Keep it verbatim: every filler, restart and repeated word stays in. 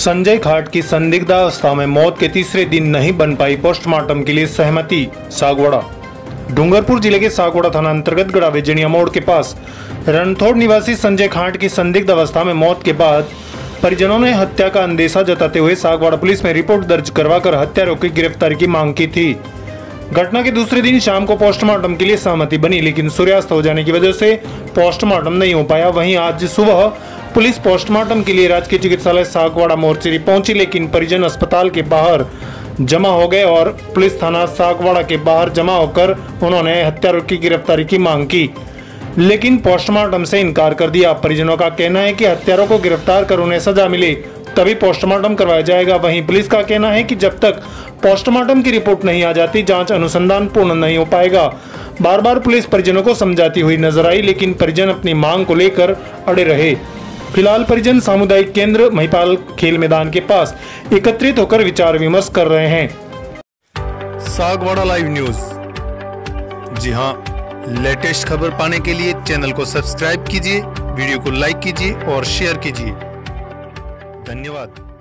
संजय खाट की संदिग्धावस्था में मौत के तीसरे दिन नहीं बन पाई पोस्टमार्टम के लिए सहमति। सागवाड़ा। डूंगरपुर जिले के सागवाड़ा थाना अंतर्गत गड़ा वेजनिया मोड़ के पास रणथोड़ निवासी संजय खाट की संदिग्ध अवस्था में मौत के बाद परिजनों ने हत्या का अंदेशा जताते हुए सागवाड़ा पुलिस में रिपोर्ट दर्ज करवाकर हत्यारों की गिरफ्तारी की मांग की थी। घटना के दूसरे दिन शाम को पोस्टमार्टम के लिए सहमति बनी, लेकिन सूर्यास्त हो जाने की वजह से पोस्टमार्टम नहीं हो पाया। वहीं आज सुबह पुलिस पोस्टमार्टम के लिए राजकीय चिकित्सालय सागवाड़ा मोर्चेरी पहुंची, लेकिन परिजन अस्पताल के बाहर जमा हो गए और पुलिस थाना सागवाड़ा के बाहर जमा होकर उन्होंने हत्यारों की गिरफ्तारी की मांग की, लेकिन पोस्टमार्टम से इनकार कर दिया। परिजनों का कहना है कि हत्यारों को गिरफ्तार कर उन्हें सजा मिले तभी पोस्टमार्टम करवाया जाएगा। वहीं पुलिस का कहना है कि जब तक पोस्टमार्टम की रिपोर्ट नहीं आ जाती जांच अनुसंधान पूर्ण नहीं हो पाएगा। बार बार पुलिस परिजनों को समझाती हुई नजर आई, लेकिन परिजन अपनी मांग को लेकर अड़े रहे। फिलहाल परिजन सामुदायिक केंद्र महिपाल खेल मैदान के पास एकत्रित होकर विचार विमर्श कर रहे हैं। सागवाड़ा लाइव न्यूज, जी हां, लेटेस्ट खबर पाने के लिए चैनल को सब्सक्राइब कीजिए, वीडियो को लाइक कीजिए और शेयर कीजिए। धन्यवाद।